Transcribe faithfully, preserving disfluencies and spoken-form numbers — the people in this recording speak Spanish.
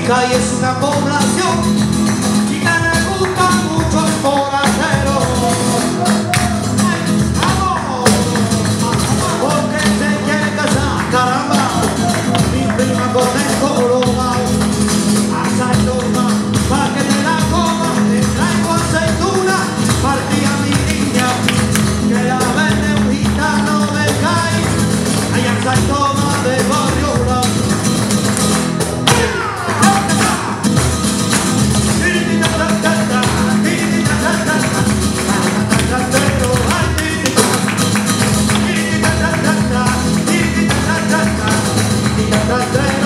Cay es una población y que le gusta mucho el forastero. ¡Vamos! Porque se quiere casar, caramba, mi prima con el colorado. Aceituna, pa' que te la comas, te traigo aceituna, partía mi niña, que la vende un gitano de Cay, hay aceituna de barrio blanco. That's